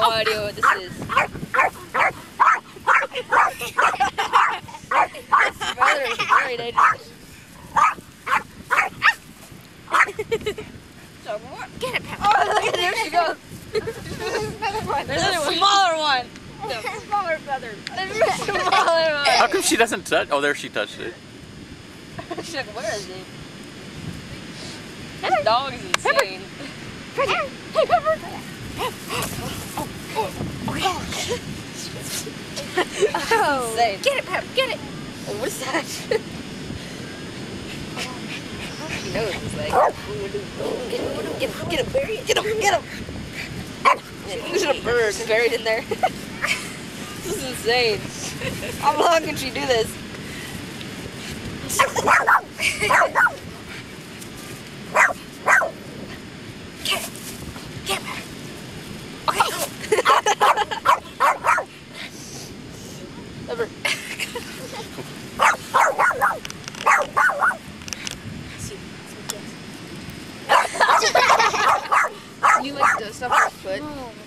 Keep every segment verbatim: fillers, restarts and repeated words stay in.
no idea what this is. This feather is very dangerous. So what? Get it, Pepper. Oh, look at there she goes. There's another one. There's a smaller one. The smaller feather. There's a smaller one. How come she doesn't touch? Oh, there she touched it. She's like, where is it? This dog is insane. Pepper. Hey, Pepper. Oh, oh, okay. Oh, insane. Get it, Pepper. Get it. Oh, what is that? She knows. It's like, get him, get him, get him, bury it. Get him, get him. There's a bird buried in there. This is insane. How long can she do this? Get it. Get it. Okay, go. Never. You like the stuff on your foot?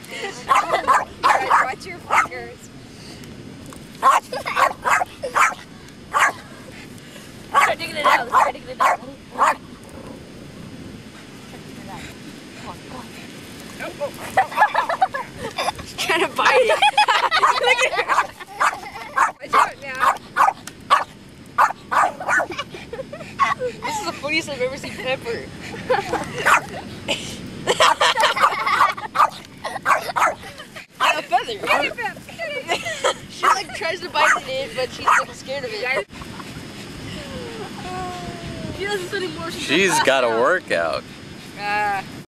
Oh, watch your fingers. Start digging it out. Start digging it out. She's trying to bite it. Look at her. Watch out now. This is the funniest I've ever seen Pepper. A feather. She like tries to bite it, but she's like scared of it. She doesn't anymore. She's got a workout. Ah.